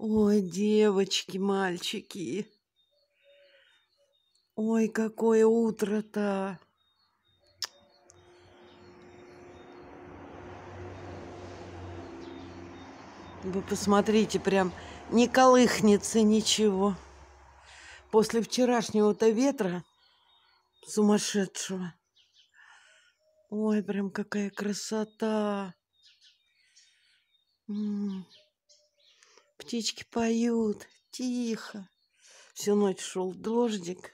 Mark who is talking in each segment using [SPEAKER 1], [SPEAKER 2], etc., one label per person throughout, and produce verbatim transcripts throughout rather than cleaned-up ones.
[SPEAKER 1] Ой, девочки, мальчики. Ой, какое утро-то. Вы посмотрите, прям не колыхнется ничего. После вчерашнего-то ветра сумасшедшего. Ой, прям какая красота. М -м. Птички поют тихо. Всю ночь шел дождик.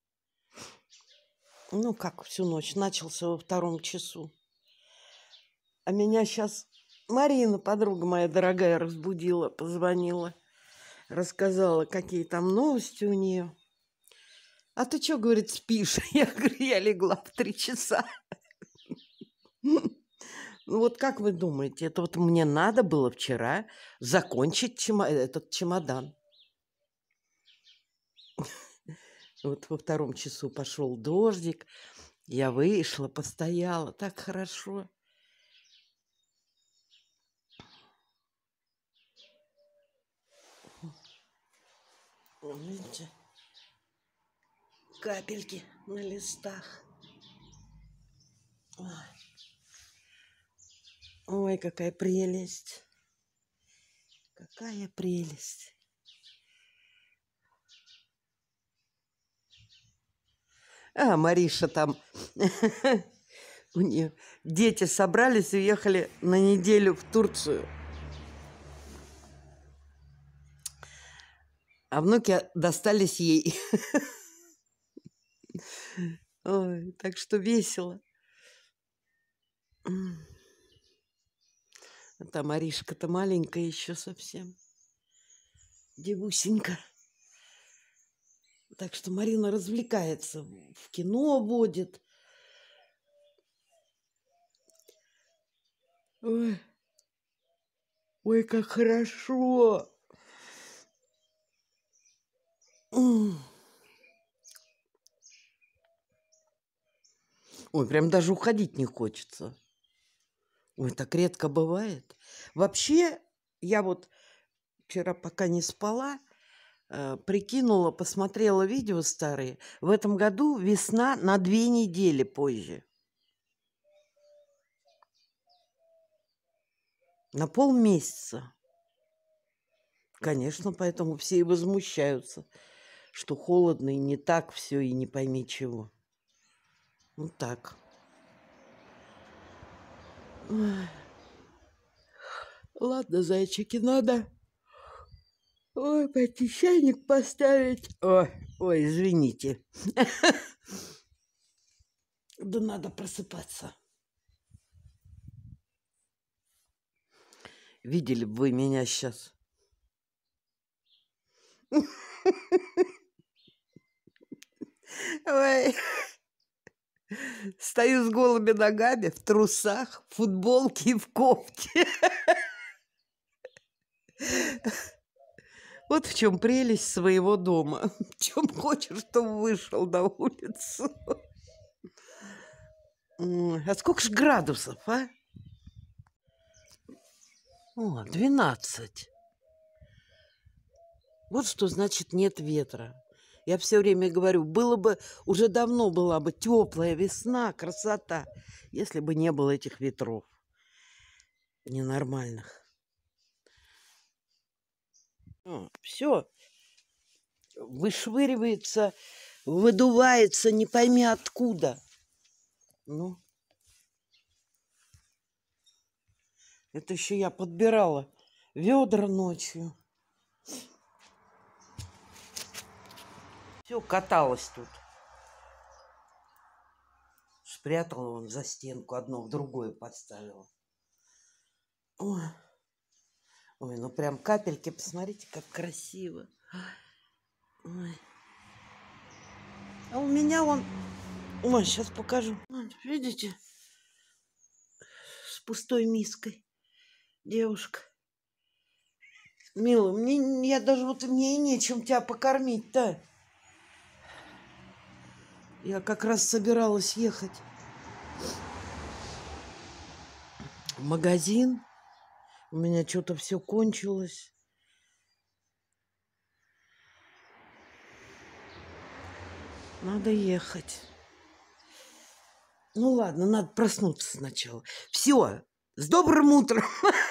[SPEAKER 1] Ну, как всю ночь? Начался во втором часу. А меня сейчас Марина, подруга моя дорогая, разбудила, позвонила. Рассказала, какие там новости у нее. А ты что, говорит, спишь? Я говорю, я легла в три часа. Ну вот как вы думаете, это вот мне надо было вчера закончить чемо этот чемодан. Вот во втором часу пошел дождик. Я вышла, постояла. Так хорошо. Видите? Капельки на листах. Ой, Ой, какая прелесть. Какая прелесть. А, Мариша там, у нее дети собрались и уехали на неделю в Турцию. А внуки достались ей. Ой, так что весело. Там Маришка-то маленькая еще совсем. Девусенька. Так что Марина развлекается. В кино водит. Ой, Ой, как хорошо. Ой, прям даже уходить не хочется. Ой, так редко бывает. Вообще, я вот вчера, пока не спала, э, прикинула, посмотрела видео старые. В этом году весна на две недели позже. На полмесяца. Конечно, поэтому все и возмущаются, что холодно и не так все, и не пойми чего. Вот так. Ой. Ладно, зайчики, надо... Ой, пойти чайник поставить. Ой, ой, извините. Да надо просыпаться. Видели бы вы меня сейчас. Ой. Стою с голыми ногами, в трусах, в футболке и в кофте. Вот в чем прелесть своего дома. В чем хочешь, чтобы вышел на улицу. А сколько ж градусов, а? О, двенадцать. Вот что значит нет ветра. Я все время говорю, было бы, уже давно была бы теплая весна, красота, если бы не было этих ветров ненормальных. Все вышвыривается, выдувается, не пойми откуда. Ну, это еще я подбирала ведра ночью. Все, каталась тут. Спрятала вон за стенку, одно в другое подставила. Ой, Ой ну прям капельки, посмотрите, как красиво. Ой. А у меня вон... Ой, сейчас покажу. Вот, видите? С пустой миской. Девушка. Мила, мне, я даже вот мне и нечем тебя покормить-то. Я как раз собиралась ехать в магазин. У меня что-то все кончилось. Надо ехать. Ну ладно, надо проснуться сначала. Все, с добрым утром.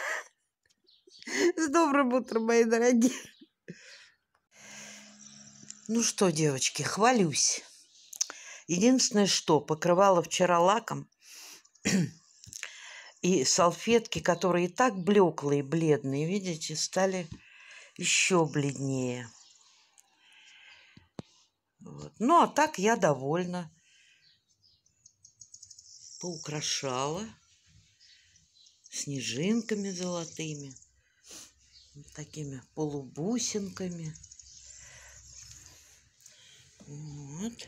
[SPEAKER 1] С добрым утром, мои дорогие. Ну что, девочки, хвалюсь. Единственное, что покрывала вчера лаком, и салфетки, которые и так блеклые, бледные, видите, стали еще бледнее. Вот. Ну, а так я довольна. Поукрашала снежинками золотыми, вот такими полубусинками. Вот.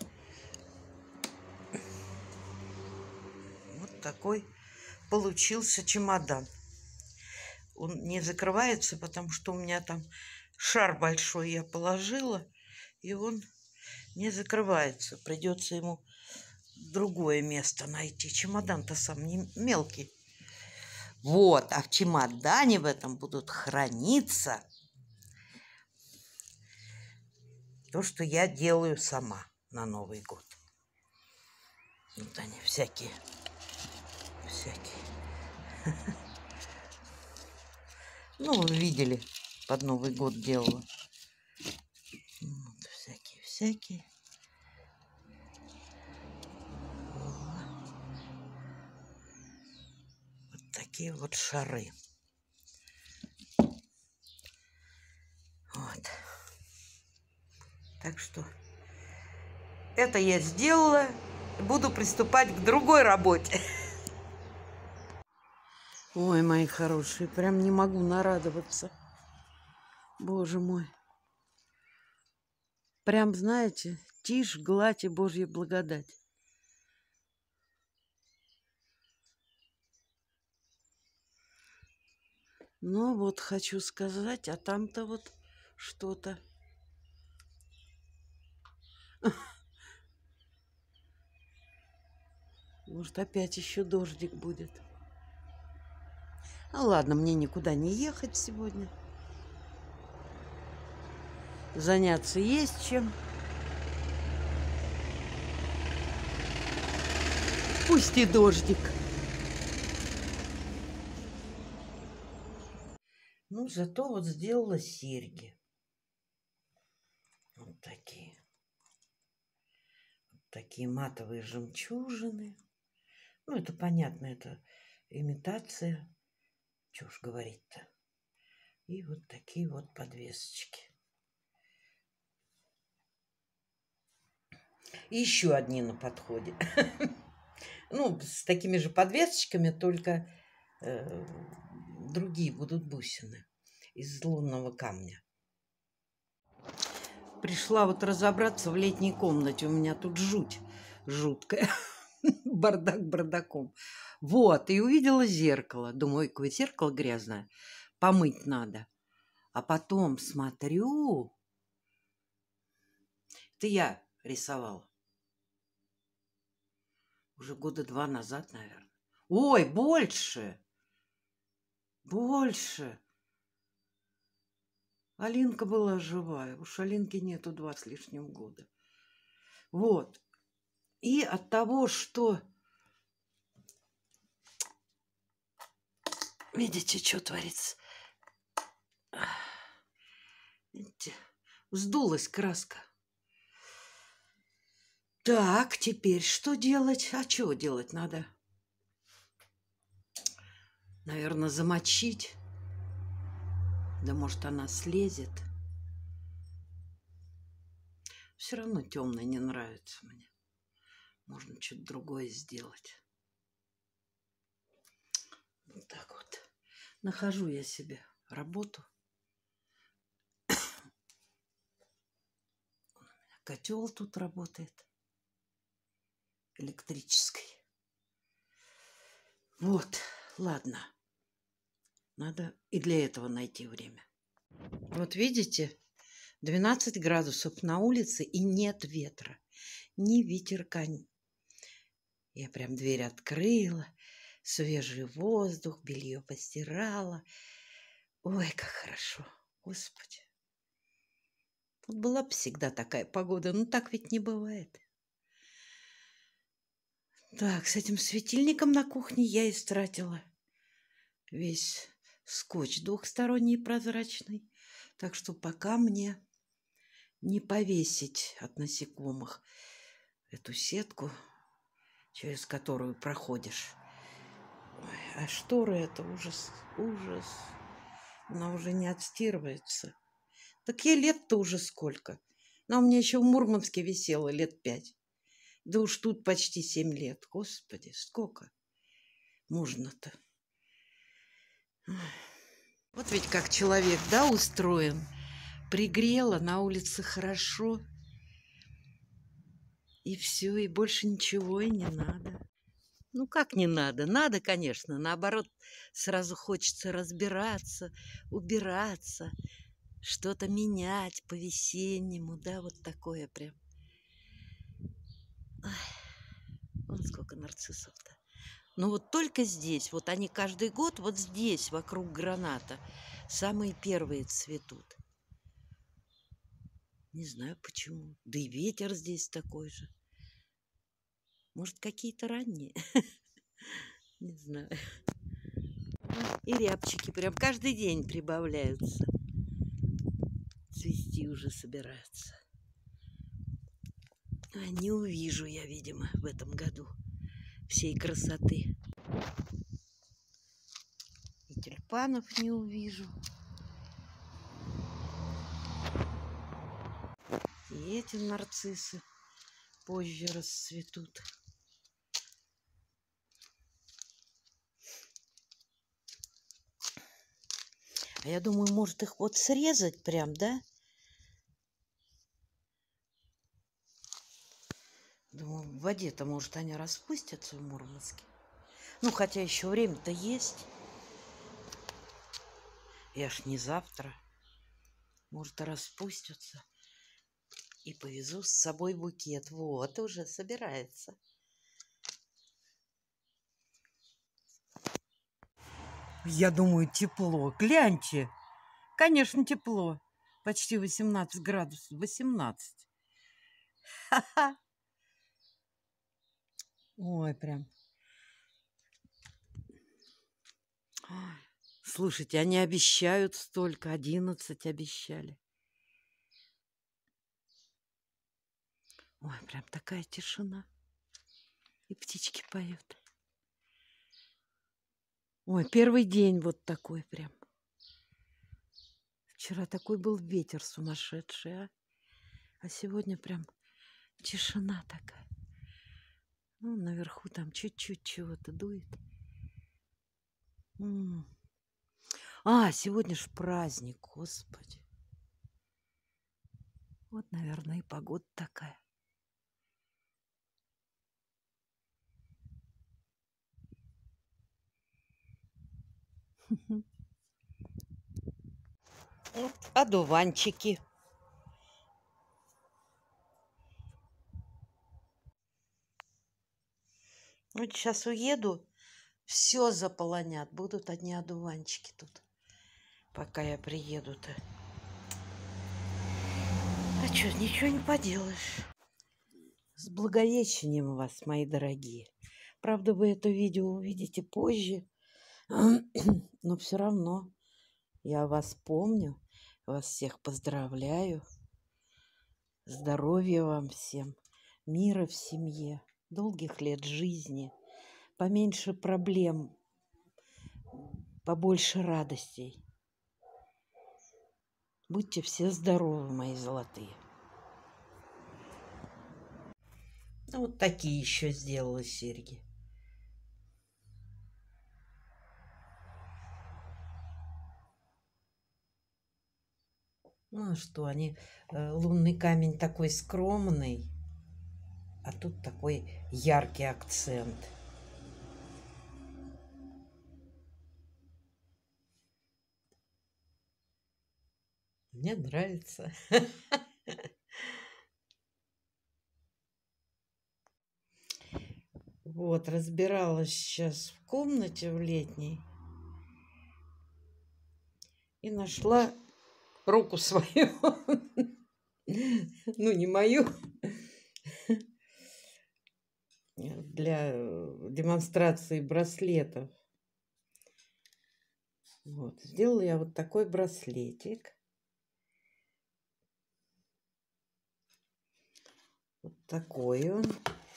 [SPEAKER 1] Вот такой получился чемодан. Он не закрывается, потому что у меня там шар большой я положила, и он не закрывается. Придется ему другое место найти. Чемодан-то сам не мелкий. Вот, а в чемодане в этом будут храниться то, что я делаю сама на Новый год. Вот они всякие, всякие. Ну, вы видели, под Новый год делала. Вот, всякие, всякие. Вот такие вот шары. Вот. Так что это я сделала. Буду приступать к другой работе. Ой, мои хорошие, прям не могу нарадоваться. Боже мой. Прям, знаете, тишь, гладь и Божья благодать. Ну вот, хочу сказать, а там-то вот что-то. Может, опять еще дождик будет. Ну ладно, мне никуда не ехать сегодня. Заняться есть чем. Пусть и дождик. Ну, зато вот сделала серьги. Вот такие. Вот такие матовые жемчужины. Ну, это понятно, это имитация. Чего ж говорить-то. И вот такие вот подвесочки. И еще одни на подходе. Ну, с такими же подвесочками, только э, другие будут бусины из лунного камня. Пришла вот разобраться в летней комнате. У меня тут жуть жуткая. Бардак бардаком. Вот, и увидела зеркало. Думаю, какое зеркало грязное. Помыть надо. А потом смотрю. Это я рисовала. Уже года два назад, наверное. Ой, больше! Больше! Алинка была живая. Уж Алинки нету два с лишним года. Вот. И от того, что... Видите, что творится? Видите? Вздулась краска. Так, теперь что делать? А чего делать надо? Наверное, замочить. Да может, она слезет. Все равно темный не нравится мне. Можно что-то другое сделать. Вот так вот. Нахожу я себе работу. Котел тут работает. Электрический. Вот, ладно. Надо и для этого найти время. Вот видите, двенадцать градусов на улице и нет ветра. Ни ветерка. Я прям дверь открыла. Свежий воздух, белье постирала. Ой, как хорошо. Господи. Вот была бы всегда такая погода, но так ведь не бывает. Так, с этим светильником на кухне я истратила весь скотч двухсторонний прозрачный. Так что пока мне не повесить от насекомых эту сетку, через которую проходишь. Ой, а шторы это ужас, ужас. Она уже не отстирывается. Так ей лет-то уже сколько. Она у меня еще в Мурманске висела лет пять. Да уж тут почти семь лет. Господи, сколько можно-то? Вот ведь как человек, да, устроен. Пригрела, на улице хорошо. И все, и больше ничего и не надо. Ну, как не надо? Надо, конечно. Наоборот, сразу хочется разбираться, убираться, что-то менять по-весеннему, да, вот такое прям. Ой, вон сколько нарциссов-то. Но вот только здесь, вот они каждый год вот здесь, вокруг граната, самые первые цветут. Не знаю почему. Да и ветер здесь такой же. Может, какие-то ранние? Не знаю. И рябчики прям каждый день прибавляются. Цвести уже собираются. А не увижу я, видимо, в этом году всей красоты. И тюльпанов не увижу. И эти нарциссы позже расцветут. А я думаю, может их вот срезать прям, да? Думаю, в воде-то, может, они распустятся в Мурманске. Ну, хотя еще время-то есть. Я ж не завтра. Может, и распустятся. И повезу с собой букет. Вот, уже собирается. Я думаю, тепло. Гляньте. Конечно, тепло. Почти восемнадцать градусов. восемнадцать. Ха-ха. Ой, прям. Слушайте, они обещают столько. одиннадцать обещали. Ой, прям такая тишина. И птички поют. Ой, первый день вот такой прям. Вчера такой был ветер сумасшедший, а? А сегодня прям тишина такая. Ну, наверху там чуть-чуть чего-то дует. М-м. А, сегодня ж праздник, Господи. Вот, наверное, и погода такая. Вот одуванчики. Вот сейчас уеду, все заполонят. Будут одни одуванчики тут, пока я приеду-то. А что, ничего не поделаешь. С Благовещением вас, мои дорогие. Правда, вы это видео увидите позже. Но все равно я вас помню. Вас всех поздравляю. Здоровья вам всем. Мира в семье. Долгих лет жизни. Поменьше проблем. Побольше радостей. Будьте все здоровы, мои золотые. Ну, вот такие еще сделала серьги. Ну, а что, они... Э, лунный камень такой скромный, а тут такой яркий акцент. Мне нравится. Вот, разбиралась сейчас в комнате в летней и нашла руку свою. Ну, не мою. Для демонстрации браслетов. Вот. Сделала я вот такой браслетик. Вот такой он.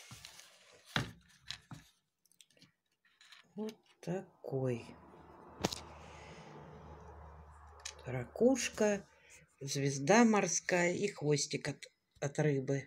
[SPEAKER 1] Вот такой. Ракушка, звезда морская и хвостик от, от рыбы.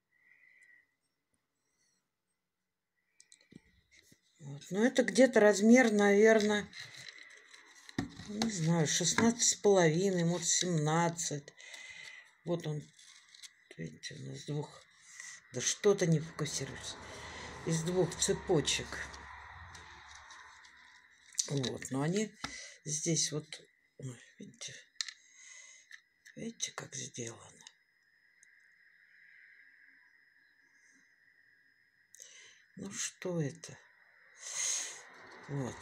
[SPEAKER 1] Вот. Ну, это где-то размер, наверное, не знаю, шестнадцать с половиной, может, семнадцать. Вот он, видите, у нас двух, да что-то не фокусируется, из двух цепочек. Вот, но они здесь вот, видите, видите, как сделано. Ну, что это? Вот.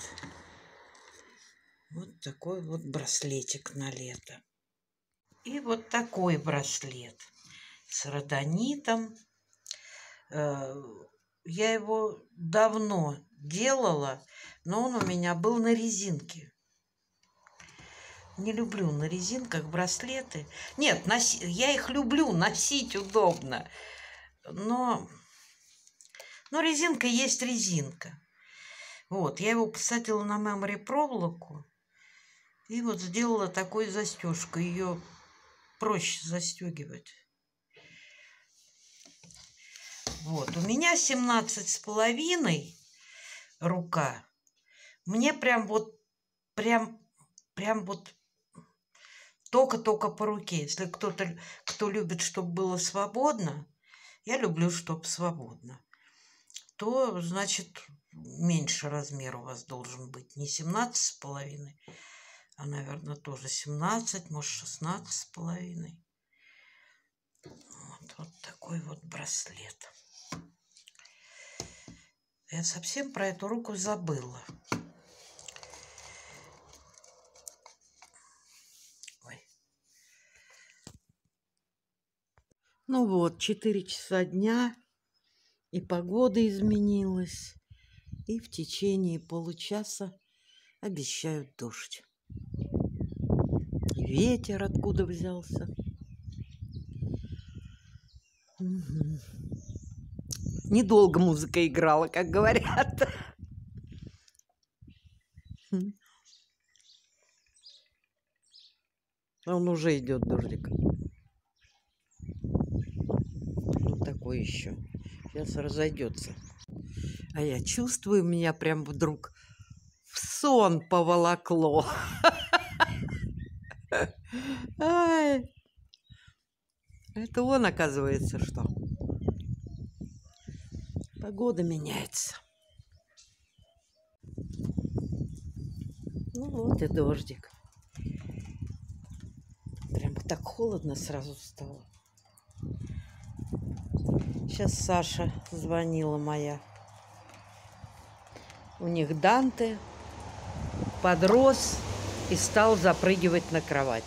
[SPEAKER 1] Вот такой вот браслетик на лето. И вот такой браслет с родонитом. Я его давно делала, но он у меня был на резинке. Не люблю на резинках браслеты. Нет, носи... я их люблю, носить удобно. Но... но резинка есть резинка. Вот, я его посадила на мемори проволоку. И вот сделала такую застежку. Ее проще застегивать. Вот, у меня семнадцать с половиной рука. Мне прям вот, прям, прям вот только-только по руке. Если кто-то, кто любит, чтобы было свободно, я люблю, чтобы свободно, то, значит, меньше размер у вас должен быть. Не семнадцать с половиной, а, наверное, тоже семнадцать, может, шестнадцать с половиной. Вот, вот такой вот браслет. Я совсем про эту руку забыла. Ой. Ну вот, четыре часа дня, и погода изменилась, и в течение получаса обещают дождь. И ветер откуда взялся. Угу. Недолго музыка играла, как говорят. Он уже идет, дождик. Вот такой еще. Сейчас разойдется. А я чувствую, меня прям вдруг в сон поволокло. Ай. Это он, оказывается, что. Погода меняется. Ну вот и дождик. Прям так холодно сразу стало. Сейчас Саша звонила моя. У них Данте подрос и стал запрыгивать на кровать.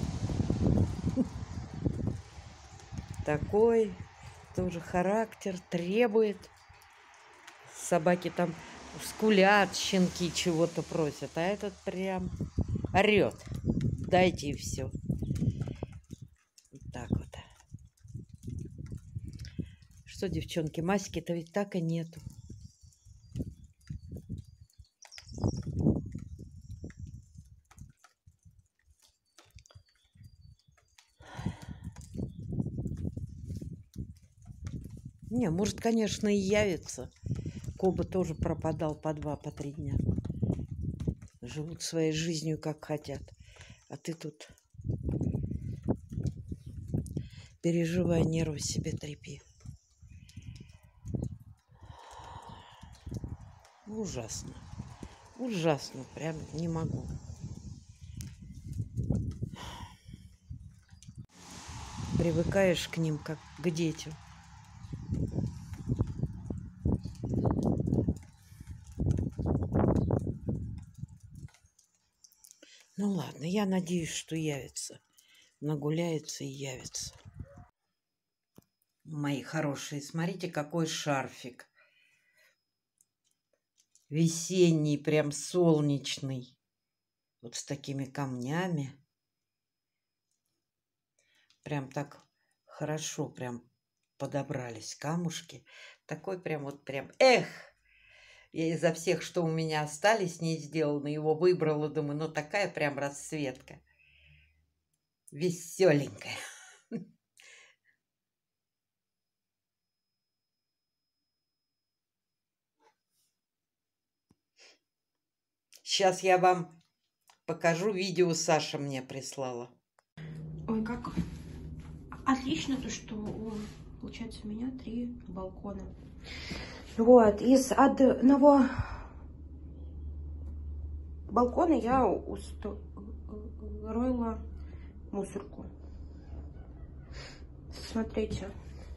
[SPEAKER 1] Такой тоже характер, требует. Собаки там скулят, щенки чего-то просят, а этот прям орет. Дайте и все. Вот так вот. Что, девчонки, масики-то ведь так и нету. Не, может, конечно, и явится. Коба тоже пропадал по два, по три дня. Живут своей жизнью, как хотят. А ты тут переживай, нервы себе трепи. Ужасно. Ужасно. Прям не могу. Привыкаешь к ним, как к детям. Ну ладно, я надеюсь, что явится. Нагуляется и явится. Мои хорошие, смотрите, какой шарфик. Весенний, прям солнечный. Вот с такими камнями. Прям так хорошо прям подобрались камушки. Такой прям вот прям, эх! Я изо всех, что у меня остались, не сделано, его выбрала, думаю, ну такая прям расцветка. Веселенькая. Сейчас я вам покажу видео, Саша мне прислала.
[SPEAKER 2] Ой, как отлично то, что получается у меня три балкона. Вот, из одного балкона я устроила мусорку. Смотрите.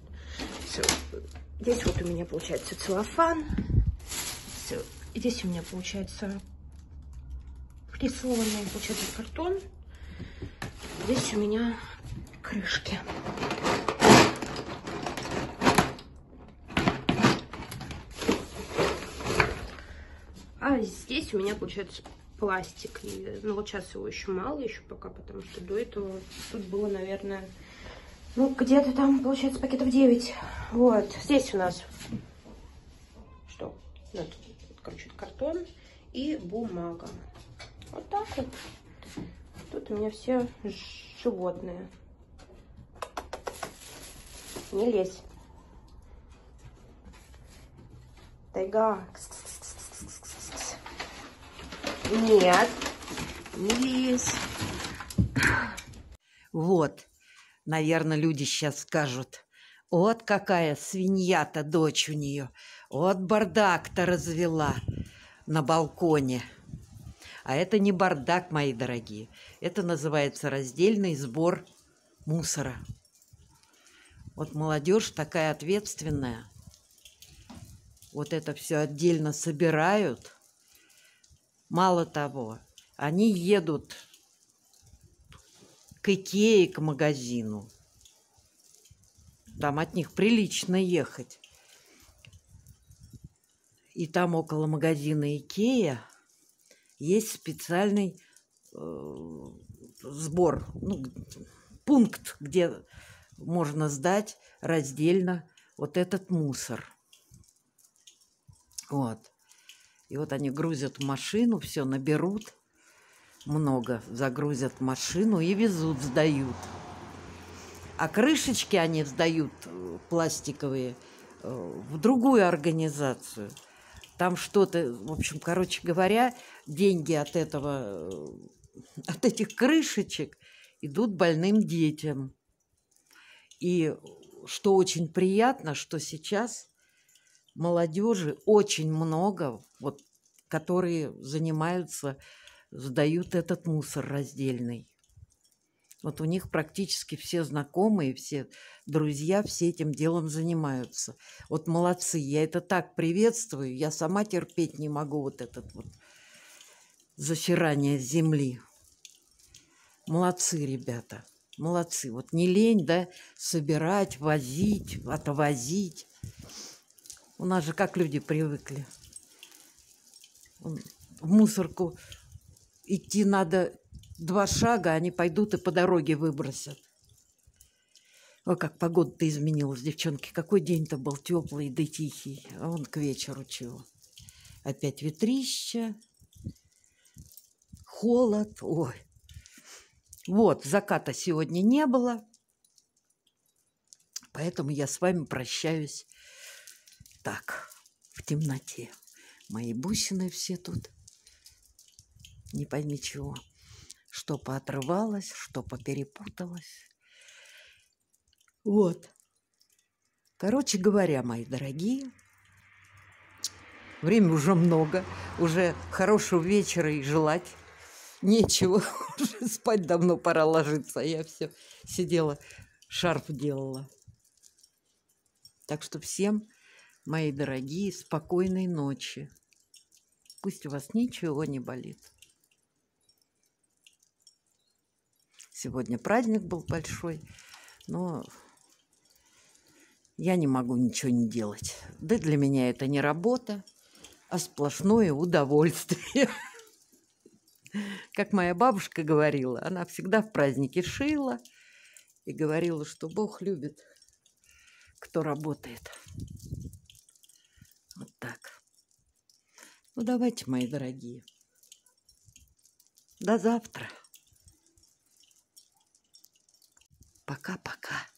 [SPEAKER 2] Здесь вот у меня получается целлофан. Здесь у меня получается прессованный, получается, картон. Здесь у меня крышки. А здесь у меня получается пластик. И, ну вот сейчас его еще мало, еще пока, потому что до этого тут было, наверное, ну где-то там получается пакетов девять. Вот здесь у нас что? Вот, короче, картон и бумага. Вот так вот. Тут у меня все животные. Не лезь. Тайга. Нет. Не лезь.
[SPEAKER 1] Вот, наверное, люди сейчас скажут, вот какая свинья-то дочь у нее, вот бардак-то развела на балконе. А это не бардак, мои дорогие, это называется раздельный сбор мусора. Вот молодежь такая ответственная, вот это все отдельно собирают. Мало того, они едут к Икее, к магазину. Там от них прилично ехать. И там около магазина Икея есть специальный э, сбор, ну, пункт, где можно сдать раздельно вот этот мусор. Вот. И вот они грузят в машину, все наберут, много загрузят в машину и везут, сдают. А крышечки они сдают пластиковые в другую организацию. Там что-то, в общем, короче говоря, деньги от этого, от этих крышечек идут больным детям. И что очень приятно, что сейчас молодежи очень много, вот, которые занимаются, сдают этот мусор раздельный. Вот у них практически все знакомые, все друзья, все этим делом занимаются. Вот молодцы, я это так приветствую, я сама терпеть не могу вот этот вот засирание земли. Молодцы, ребята, молодцы. Вот не лень, да, собирать, возить, отвозить. У нас же как люди привыкли. В мусорку идти надо два шага, они пойдут и по дороге выбросят. Ой, как погода-то изменилась, девчонки. Какой день-то был теплый да тихий. А он к вечеру чего. Опять ветрище, холод. Ой. Вот, заката сегодня не было. Поэтому я с вами прощаюсь так, в темноте. Мои бусины все тут. Не пойми чего. Что поотрывалось, что поперепуталось. Вот. Короче говоря, мои дорогие, время уже много. Уже хорошего вечера и желать нечего. Уже спать давно пора ложиться. А я все сидела, шарф делала. Так что всем, мои дорогие, спокойной ночи. Пусть у вас ничего не болит. Сегодня праздник был большой, но я не могу ничего не делать. Да для меня это не работа, а сплошное удовольствие. Как моя бабушка говорила, она всегда в праздники шила и говорила, что Бог любит, кто работает. Вот так. Ну, давайте, мои дорогие. До завтра. Пока-пока.